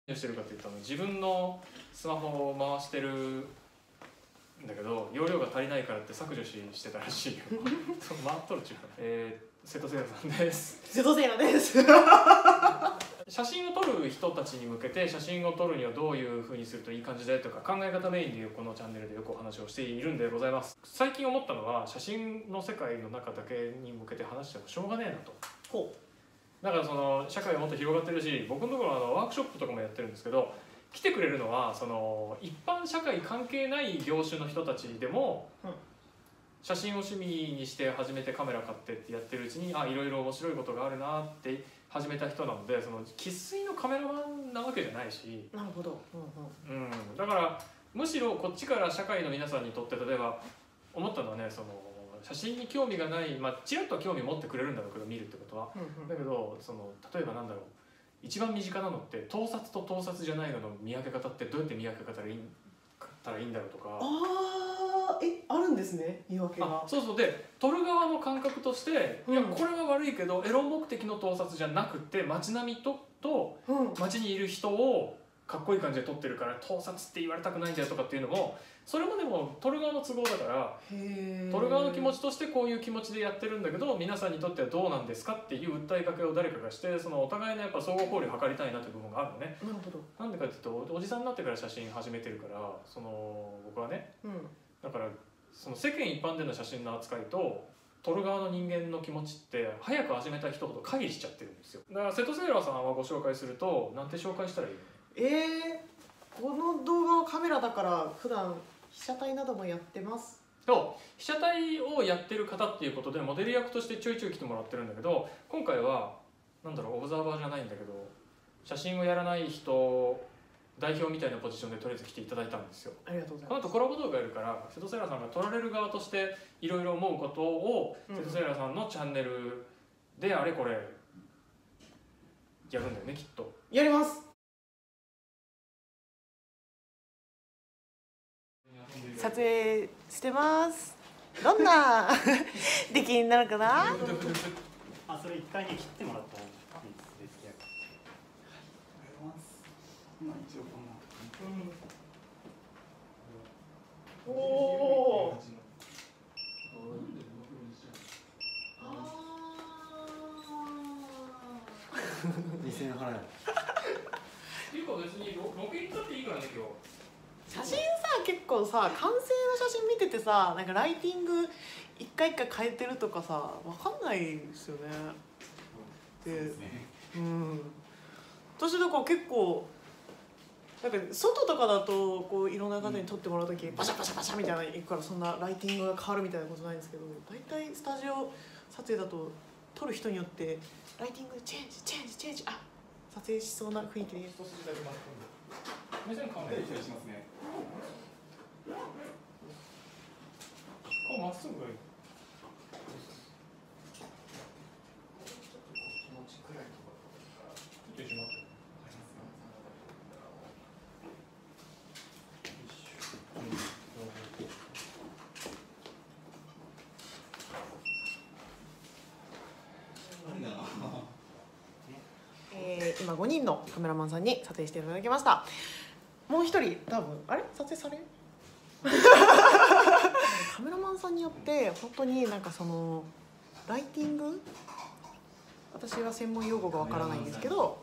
してるかっていうと、自分のスマホを回してるんだけど容量が足りないからって削除してたらしいよ。回っとるっちゅうか、瀬戸聖羅さんです。 瀬戸聖羅です。 写真を撮る人たちに向けて写真を撮るにはどういう風にするといい感じだよとか考え方メインでいうこのチャンネルでよくお話をしているんでございます。最近思ったのは写真の世界の中だけに向けて話してもしょうがねえなと。 ほう。 だからその社会はもっと広がってるし、僕のところはワークショップとかもやってるんですけど、来てくれるのはその一般社会関係ない業種の人たちでも、写真を趣味にして始めてカメラ買ってってやってるうちにいろいろ面白いことがあるなって始めた人なので、その生粋のカメラマンなわけじゃないし、 なるほど。 だからむしろこっちから社会の皆さんにとって、例えば思ったのはね、その写真に興味がない、ちらっとは興味持ってくれるんだろうけど見るってことは、だけどその例えばなんだろう、一番身近なのって盗撮と盗撮じゃないのの見分け方ってどうやって見分け方がいいんだろうとか。 あるんですね、見分けが。 そうそう。で撮る側の感覚として、いやこれは悪いけどエロ目的の盗撮じゃなくて街並みと街にいる人をかっこいい感じで撮ってるから盗撮って言われたくないんだよとかっていうのも、それもでも撮る側の都合だから、撮る側の気持ちとしてこういう気持ちでやってるんだけど皆さんにとってはどうなんですかっていう訴えかけを誰かがして、そのお互いのやっぱ相互交流を図りたいなという部分があるのね。 なるほど。 なんでかっていうと、おじさんになってから写真始めてるから、その僕はね、だからその世間一般での写真の扱いと撮る側の人間の気持ちって早く始めた人ほど乖離しちゃってるんですよ。だから瀬戸聖羅さんはご紹介するとなんて紹介したらいいの？ この動画はカメラだから普段被写体などもやってます。 被写体をやってる方っていうことでモデル役としてちょいちょい来てもらってるんだけど、今回はなんだろう、オブザーバーじゃないんだけど写真をやらない人代表みたいなポジションでとりあえず来ていただいたんですよ。 ありがとうございます。 この後コラボ動画やるから瀬戸聖羅さんが撮られる側としていろいろ思うことを瀬戸聖羅さんのチャンネルであれこれやるんだよね、きっと。 やります。撮影してます。どんな出来になるかな。 それ一回に切ってもらったらいいです。今一応こんな。2000円払え。 結構別にロケ行ったっていいからね今日。 写真結構完成の写真見ててなんかライティング一回一回変えてるとかわかんないですよね。私だから結構なんか外とかだとこういろんな方に撮ってもらう時バシャバシャバシャみたいなのいくからそんなライティングが変わるみたいなことないんですけど、大体スタジオ撮影だと撮る人によってライティングチェンジ撮影しそうな雰囲気で。 目線カメラ失礼しますね。顔まっすぐがいい。気持ちくらいとかちょっと一緒に待って。 今5人のカメラマンさんに撮影していただきました。もう一人多分撮影されるカメラマンさんによって本当になんかそのライティング、私は専門用語がわからないんですけど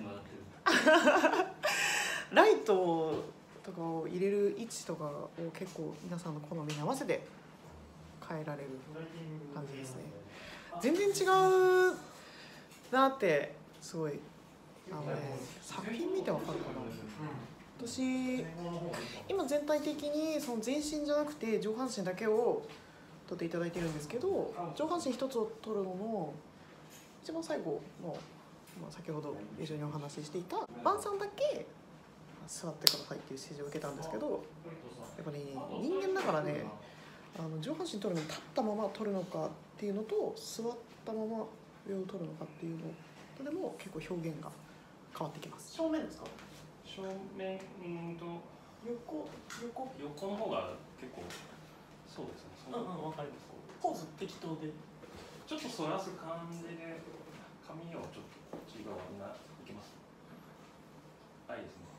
ライトとかを入れる位置とかを結構皆さんの好みに合わせて変えられる感じですね。全然違うなってすごい作品見てわかるかな。私今全体的にその全身じゃなくて上半身だけを撮っていただいてるんですけど、上半身一つを撮るのの一番最後の、先ほど一緒にお話ししていた伴さんだけ座ってくださいっていう指示を受けたんですけど、やっぱね人間だからね、上半身撮るのに立ったまま撮るのかっていうのと座ったまま上を撮るのかっていうのとでも結構表現が変わってきます。正面ですか？ 正面横の方が結構そうですね。 わかります。ポーズ適当でちょっと反らす感じで髪をちょっとこっち側にいけます。 はいですね。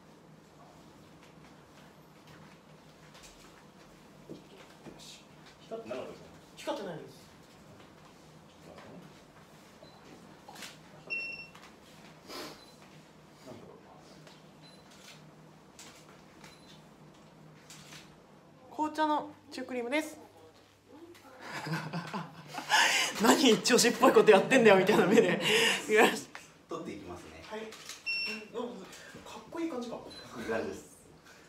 光ってなかったですかね。 光ってないです。紅茶のシュークリームです。何調子っぽいことやってんだよみたいな目で取っていきますね。 はい。かっこいい感じか。 こういう感じです。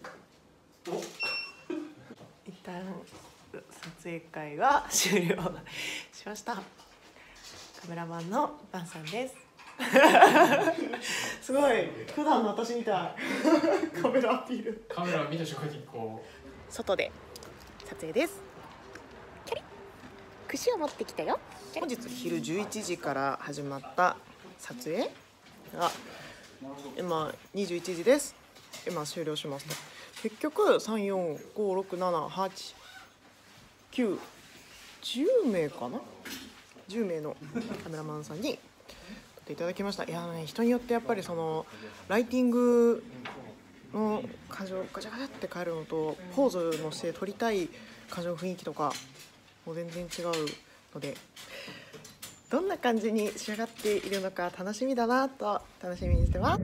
一旦撮影会は終了しました。カメラマンのバンさんです。すごい普段の私みたい。カメラアピール。 カメラ見た瞬間にこう外で撮影です。キャリ串を持ってきたよ。本日昼11時から始まった撮影が今21時です。今終了しますと、結局345678910名かな、10名のカメラマンさんに撮っていただきました。いやね、人によってやっぱりそのライティングの感情ガチャガチャって変えるのと、ポーズのして撮りたい感情の雰囲気とかもう全然違うので、どんな感じに仕上がっているのか楽しみだなと楽しみにしてます。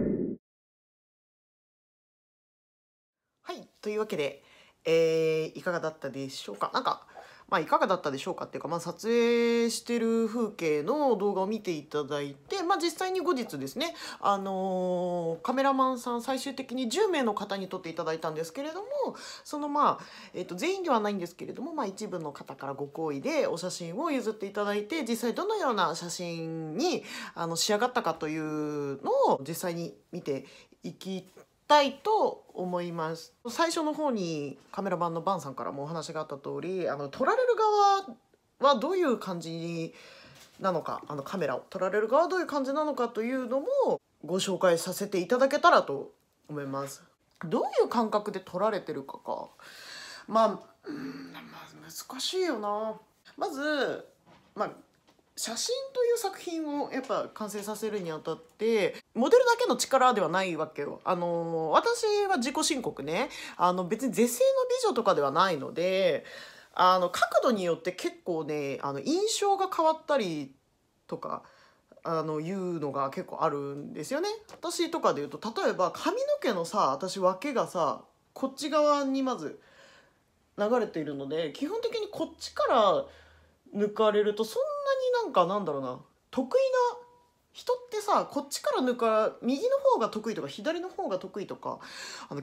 はい、というわけで、いかがだったでしょうか。いかがだったでしょうかっていうか、撮影してる風景の動画を見ていただいて、実際に後日ですね、カメラマンさん最終的に10名の方に撮っていただいたんですけれども、その全員ではないんですけれども、一部の方からご好意でお写真を譲っていただいて、実際どのような写真に仕上がったかというのを実際に見ていきたいと思います。最初の方にカメラマンのバンさんからもお話があった通り、撮られる側はどういう感じなのか、カメラを撮られる側はどういう感じなのかというのもご紹介させていただけたらと思います。どういう感覚で撮られてるかか、難しいよな。まず写真という作品をやっぱ完成させるにあたってモデルだけの力ではないわけよ。私は自己申告ね、別に絶世の美女とかではないので、角度によって結構ね印象が変わったりとかいうのが結構あるんですよね。私とかで言うと、例えば髪の毛の私分けがこっち側にまず流れているので、基本的にこっちから抜かれるとそんなになんだろうな、得意な人ってこっちから右の方が得意とか左の方が得意とか、利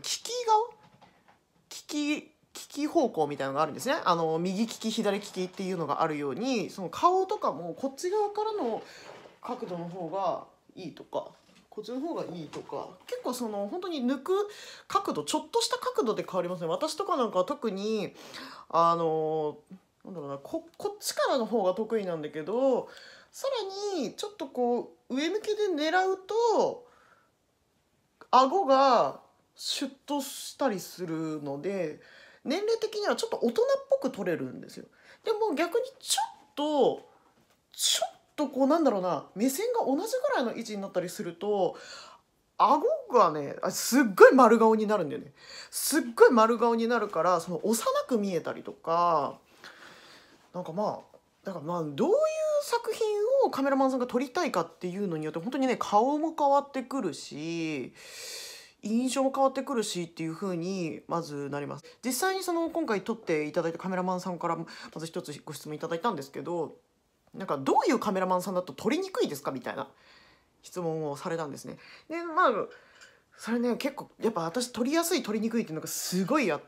き方向みたいなのがあるんですね。右利き左利きっていうのがあるように、その顔とかもこっち側からの角度の方がいいとか、こっちの方がいいとか、結構本当に抜く角度、ちょっとした角度で変わりますね。私とかなんかは特になんだろうな、こっちからの方が得意なんだけど、さらにちょっと上向きで狙うと顎がシュッとしたりするので、年齢的にはちょっと大人っぽく撮れるんですよ。でも逆にちょっとなんだろうな、目線が同じぐらいの位置になったりすると顎がねすっごい丸顔になるんだよね。すっごい丸顔になるから、幼く見えたりとか、だからどういう作品をカメラマンさんが撮りたいかっていうのによって本当にね、顔も変わってくるし印象も変わってくるしっていう風にまずなります。実際に今回撮っていただいたカメラマンさんからまず一つご質問いただいたんですけど、どういうカメラマンさんだと撮りにくいですかみたいな質問をされたんですね。でそれね、結構やっぱ私撮りやすい撮りにくいっていうのがすごいあって、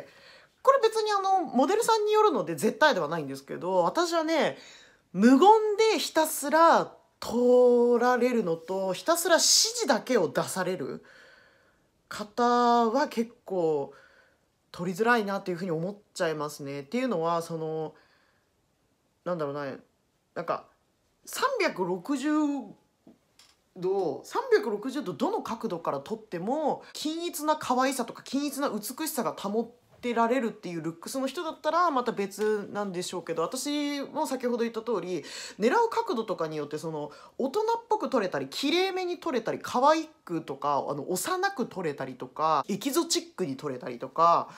これ別にモデルさんによるので絶対ではないんですけど、私はね、無言でひたすら撮られるのと、ひたすら指示だけを出される方は結構撮りづらいなっていうふうに思っちゃいますね。っていうのはなんだろうな、360度どの角度から撮っても均一な可愛さとか均一な美しさが保てられるっていうルックスの人だったらまた別なんでしょうけど、私も先ほど言った通り狙う角度とかによってその大人っぽく撮れたり綺麗めに撮れたり可愛くとか幼く撮れたりとかエキゾチックに撮れたりとか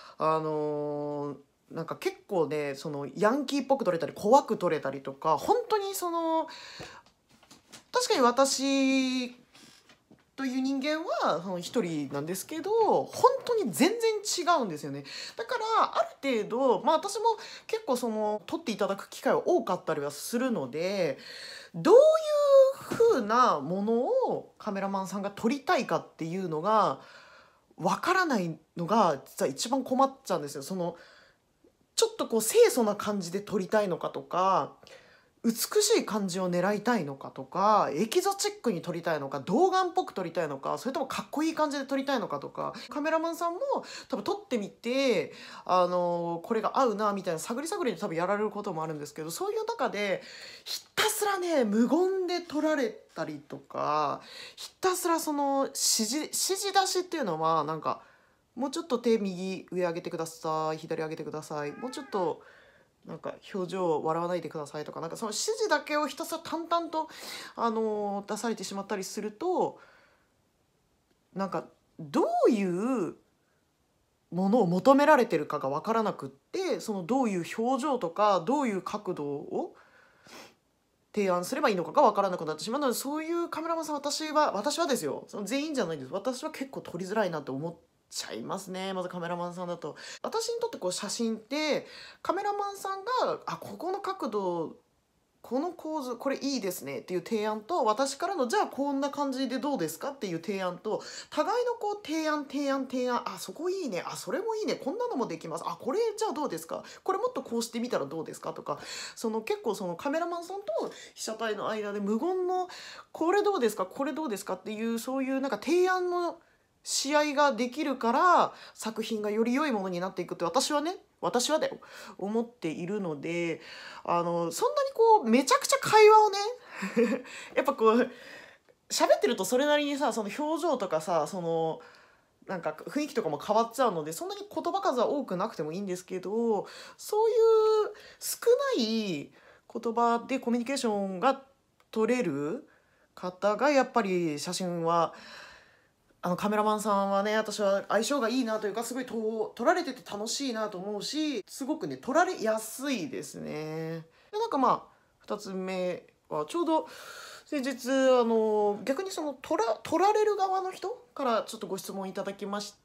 なんか結構ねそのヤンキーっぽく撮れたり怖く撮れたりとか、本当にその確かに私という人間は一人なんですけど本当に全然違うんですよね。だからある程度、まあ、私も結構その撮っていただく機会は多かったりはするので、どういう風なものをカメラマンさんが撮りたいかっていうのがわからないのが実は一番困っちゃうんですよ。そのちょっとこう清楚な感じで撮りたいのかとか、美しい感じを狙いたいのかとか、エキゾチックに撮りたいのか、童顔っぽく撮りたいのか、それともかっこいい感じで撮りたいのかとか、カメラマンさんも多分撮ってみてこれが合うなみたいな探り探りで多分やられることもあるんですけど、そういう中でひたすらね無言で撮られたりとか、ひたすらその指示出しっていうのはなんかもうちょっと手右上上げてください、左上げてください、もうちょっとなんか表情を笑わないでくださいとか、なんかその指示だけをひたすら淡々と出されてしまったりすると、なんかどういうものを求められてるかが分からなくって、そのどういう表情とかどういう角度を提案すればいいのかが分からなくなってしまうので、そういうカメラマンさん私はですよ、その全員じゃないです、私は結構撮りづらいなと思ってちゃいますね。まずカメラマンさんだと私にとってこう写真ってカメラマンさんがここの角度この構図これいいですねっていう提案と、私からのじゃあこんな感じでどうですかっていう提案と、互いのこう提案そこいいね、それもいいね、こんなのもできます、これじゃあどうですか、これもっとこうしてみたらどうですかとか、その結構そのカメラマンさんと被写体の間で無言のこれどうですかこれどうですかっていうそういうなんか提案の試合ができるから作品がより良いものになっていくって私はだよ思っているので、そんなにこうめちゃくちゃ会話をねやっぱこう喋ってるとそれなりにさ、その表情とかさ、そのなんか雰囲気とかも変わっちゃうので、そんなに言葉数は多くなくてもいいんですけど、そういう少ない言葉でコミュニケーションが取れる方がやっぱり写真はカメラマンさんはね、私は相性がいいなというか、すごい撮られてて楽しいなと思うし、すごくね撮られやすいですね。でなんかまあ2つ目はちょうど先日逆にその撮られる側の人からちょっとご質問いただきまして、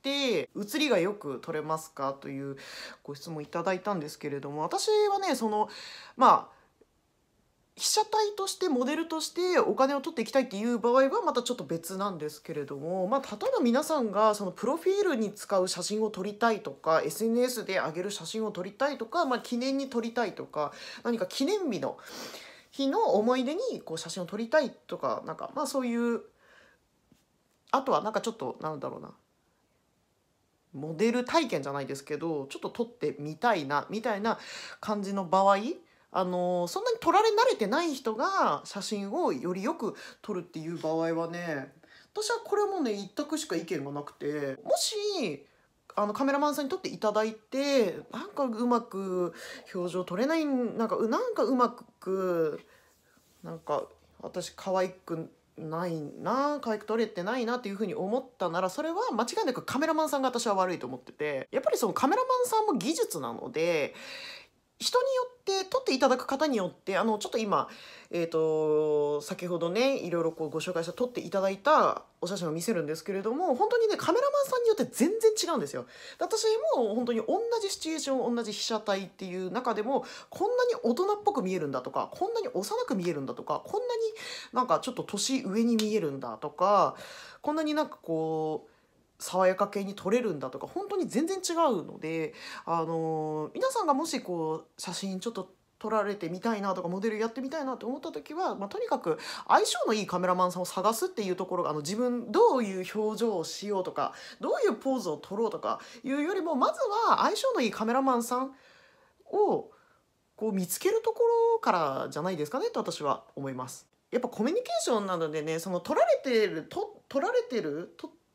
写りがよく撮れますかというご質問いただいたんですけれども、私はねそのまあ被写体としてモデルとしてお金を取っていきたいっていう場合はまたちょっと別なんですけれども、例えば皆さんがそのプロフィールに使う写真を撮りたいとか SNS で上げる写真を撮りたいとか、記念に撮りたいとか、何か記念日の思い出にこう写真を撮りたいとか、なんかそういうあとはなんかちょっとなんだろうな、モデル体験じゃないですけどちょっと撮ってみたいなみたいな感じの場合、そんなに撮られ慣れてない人が写真をよりよく撮るっていう場合はね、私はこれもね一択しか意見がなくて、もしカメラマンさんに撮っていただいてなんかうまく表情撮れない、なんかうまくなんか私可愛く撮れてないなっていうふうに思ったなら、それは間違いなくカメラマンさんが私は悪いと思ってて、やっぱりそのカメラマンさんも技術なので、人によって撮っていただく方によってちょっと今先ほどねいろいろご紹介した撮っていただいたお写真を見せるんですけれども、本当にねカメラマンさんによって全然違うんですよ。私も本当に同じシチュエーション同じ被写体っていう中でもこんなに大人っぽく見えるんだとか、こんなに幼く見えるんだとか、こんなになんかちょっと年上に見えるんだとか、こんなになんかこう爽やか系に撮れるんだとか、本当に全然違うので、皆さんがもしこう写真ちょっと撮られてみたいなとかモデルやってみたいなと思った時は、とにかく相性のいいカメラマンさんを探すっていうところが自分どういう表情をしようとかどういうポーズを撮ろうとかいうよりも、まずは相性のいいカメラマンさんをこう見つけるところからじゃないですかねと私は思います。やっぱコミュニケーションなのでね、その撮られてる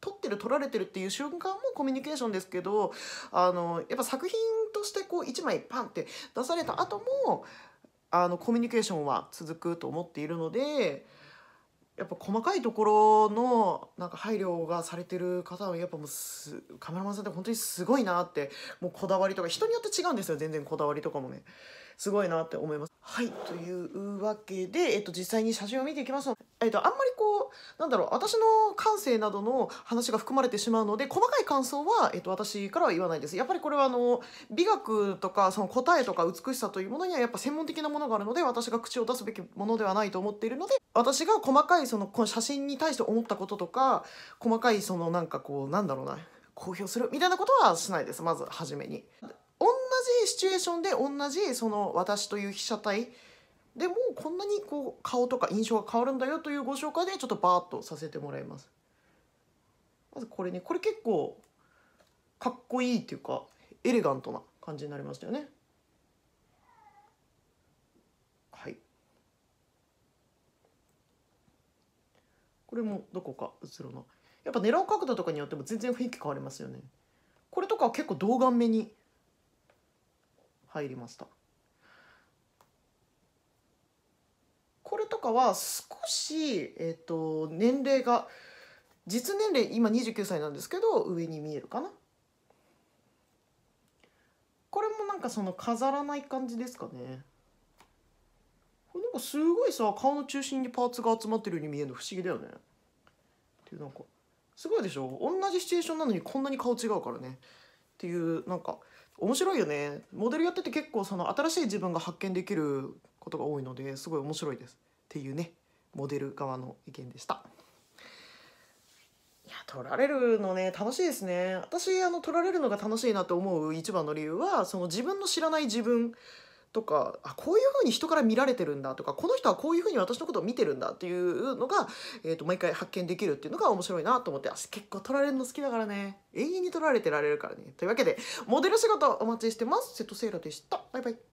撮ってる撮られてるっていう瞬間もコミュニケーションですけど、やっぱ作品としてこう1枚パンって出された後もコミュニケーションは続くと思っているので、やっぱ細かいところのなんか配慮がされてる方はやっぱもうカメラマンさんって本当にすごいなって、もうこだわりとか人によって違うんですよ、全然こだわりとかもね、すごいなって思います。はい、というわけで、実際に写真を見ていきますので、あんまりこうなんだろう、私の感性などの話が含まれてしまうので、細かい感想は、私からは言わないです。やっぱりこれは美学とかその答えとか美しさというものにはやっぱ専門的なものがあるので、私が口を出すべきものではないと思っているので、私が細かいこの写真に対して思ったこととか、細かいなんかこうなんだろうな、公表するみたいなことはしないです。まず初めに同じシチュエーションで同じ私という被写体でもこんなにこう顔とか印象が変わるんだよというご紹介でちょっとバーッとさせてもらいます。まずこれね、これ結構かっこいいっていうかエレガントな感じになりましたよね。はい、これもどこか映るな。やっぱ狙う角度とかによっても全然雰囲気変わりますよね。これとかは結構童顔目に入りました。これとかは少し、年齢が実年齢今29歳なんですけど上に見えるかな。これもなんか飾らない感じですかね。これなんかすごいさ、顔の中心にパーツが集まってるように見えるの不思議だよね。っていうなんかすごいでしょ、同じシチュエーションなのにこんなに顔違うからねっていうなんか面白いよね。モデルやってて結構新しい自分が発見できることが多いのですごい面白いですっていうね、モデル側の意見でした。いや、撮られるのね楽しいですね。私撮られるのが楽しいなと思う一番の理由は自分の知らない自分とか、こういう風に人から見られてるんだとか、この人はこういう風に私のことを見てるんだっていうのが、毎回発見できるっていうのが面白いなと思って、結構撮られるの好きだからね、永遠に撮られてられるからね。というわけでモデル仕事お待ちしてます。瀬戸セイラでした。バイバイ。